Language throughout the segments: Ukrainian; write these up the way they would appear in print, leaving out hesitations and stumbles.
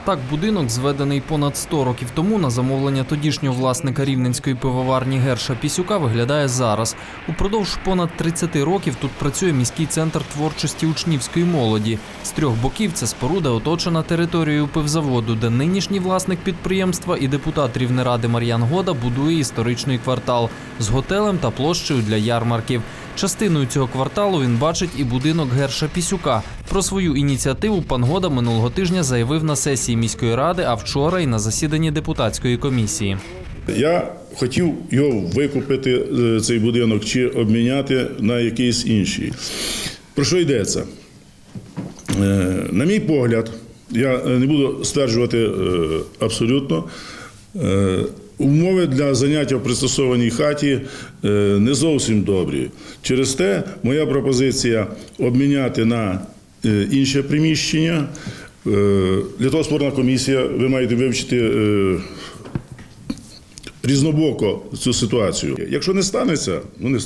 Так, будинок, зведений понад 100 років тому на замовлення тодішнього власника рівненської пивоварні Герша Пісюка, виглядає зараз. Упродовж понад 30 років тут працює міський центр творчості учнівської молоді. З трьох боків ця споруда оточена територією пивзаводу, де нинішній власник підприємства і депутат Рівнеради Мар'ян Года будує історичний квартал з готелем та площею для ярмарків. Частиною цього кварталу він бачить і будинок Герша Пісюка. Про свою ініціативу пан Года минулого тижня заявив на сесії міської ради, а вчора і на засіданні депутатської комісії. Я хотів його викупити, цей будинок, чи обміняти на якийсь інший. Про що йдеться? На мій погляд, я не буду стверджувати абсолютно, умови для заняття в пристосованій хаті не зовсім добрі. Через те моя пропозиція обміняти на інше приміщення. Для того створена комісія, ви маєте вивчити різнобоко цю ситуацію. Якщо не станеться,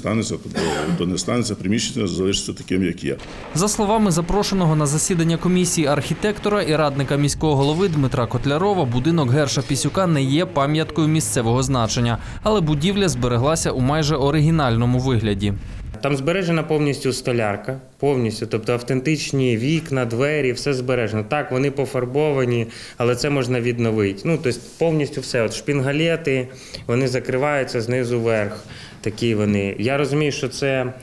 то не станеться, приміщення залишиться таким, як є. За словами запрошеного на засідання комісії архітектора і радника міського голови Дмитра Котлярова, будинок Герша Пісюка не є пам'яткою місцевого значення, але будівля збереглася у майже оригінальному вигляді. Там збережена повністю столярка, повністю, тобто автентичні вікна, двері, все збережено. Так, вони пофарбовані, але це можна відновити. Тобто повністю все. От шпінгалети, вони закриваються знизу вверх. Такі вони. Я розумію, що це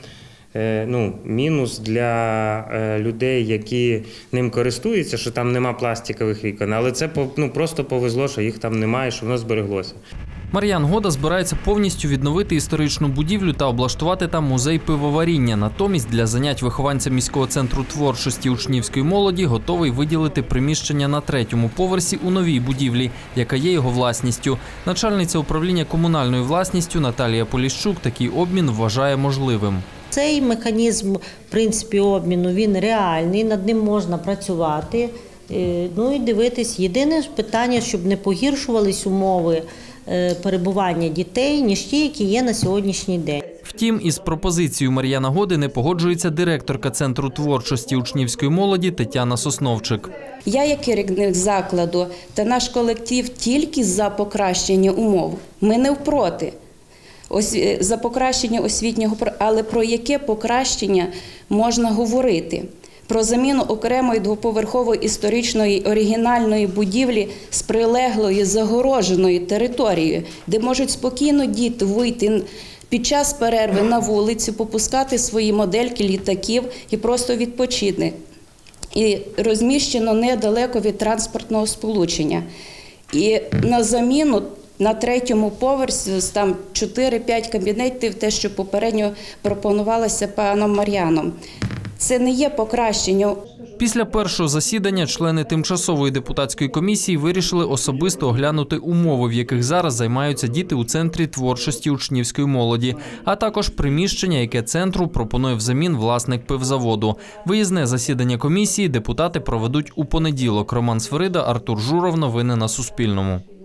мінус для людей, які ним користуються, що там нема пластикових вікон, але це просто повезло, що їх там немає, що воно збереглося. Мар'ян Года збирається повністю відновити історичну будівлю та облаштувати там музей пивоваріння. Натомість для занять вихованця міського центру творчості учнівської молоді готовий виділити приміщення на 3-му поверсі у новій будівлі, яка є його власністю. Начальниця управління комунальною власністю Наталія Поліщук такий обмін вважає можливим. Цей механізм, в принципі, обміну, він реальний, над ним можна працювати, і дивитись. Єдине питання, щоб не погіршувались умови перебування дітей, ніж ті, які є на сьогоднішній день. Втім, із пропозицією Мар'яна Годи не погоджується директорка Центру творчості учнівської молоді Тетяна Сосновчик. Я, як керівник закладу, та наш колектив тільки за покращення умов. Ми не впроти. За покращення освітнього, але про яке покращення можна говорити? Про заміну окремої двоповерхової історичної оригінальної будівлі з прилеглою загороженою територією, де можуть спокійно діти вийти під час перерви на вулицю, попускати свої модельки літаків і просто відпочити. І розміщено недалеко від транспортного сполучення. І на заміну на 3-му поверсі там 4-5 кабінетів, те, що попередньо пропонувалося паном Мар'яном. Це не є покращення. Після першого засідання члени тимчасової депутатської комісії вирішили особисто оглянути умови, в яких зараз займаються діти у Центрі творчості учнівської молоді, а також приміщення, яке центру пропонує взамін власник пивзаводу. Виїзне засідання комісії депутати проведуть у понеділок. Роман Свирида, Артур Журов. Новини на Суспільному.